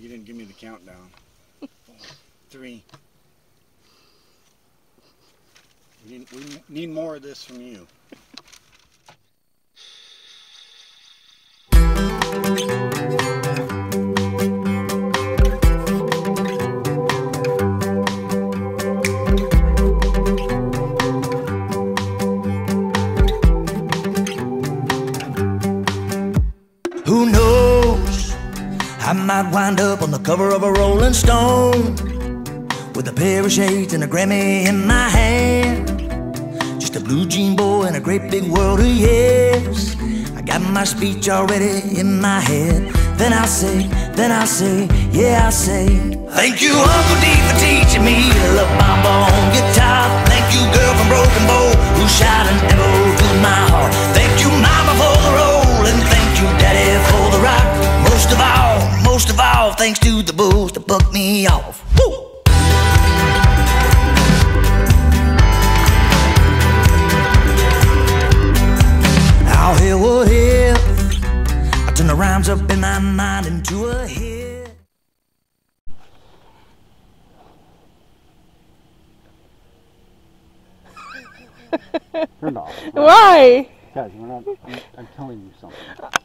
You didn't give me the countdown. 4, 3. We need more of this from you. Who knows? I might wind up on the cover of a Rolling Stone with a pair of shades and a Grammy in my hand. Just a blue jean boy in a great big world of yes. I got my speech already in my head. Then I'll say, yeah, I'll say, thank you, Uncle D, for teaching me to love Mama on guitar. Thank you, girl from Broken Bow, who shot an arrow through my heart. Thank you, Mama, for the roll, and thank you, Daddy, for the rock. Most of all, thanks to the booze to buck me off. Woo! I'll hear what if I turn the rhymes up in my mind into a hit. Turn off. Why? Guys, I'm telling you something.